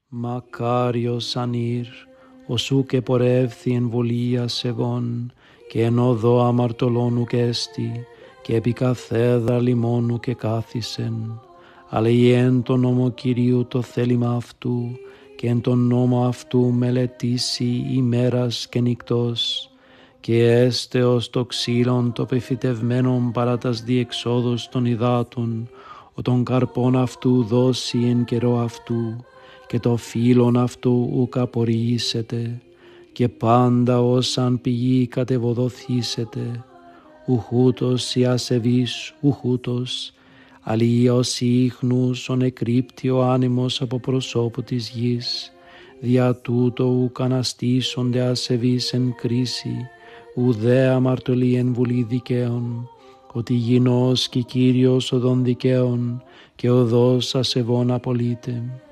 Μακάριος ανήρ, οσού και πορεύθη εν βολίας εγών, και εν οδό αμαρτωλών ουκ έστι, και επί καθέδρα λιμών ουκ εκάθισεν, αλλά εν τον νόμο Κυρίου το θέλημα αυτού, και εν τον νόμο αυτού μελετήσει ημέρας και νυκτός, και έστε ως το ξύλον το πεφυτευμένον παρά τας διεξόδους των υδάτων, ο τον καρπόν αυτού δώσει εν καιρό αυτού, και το φύλλον αυτού ουκ απορριήσεται, και πάντα όσαν πηγή κατεβοδοθήσετε, ουχούτος η ασεβής ουχούτος, αλλιώς η ίχνους ο νεκρύπτει ο άνεμος από προσώπου της γης, δια τούτο ουκ αναστήσονται ασεβείς εν κρίση, ουδέ αμαρτωλοί εν βουλή δικαίων, ότι γινός και Κύριος οδόν δικαίων, και οδός ασεβών απολύτε.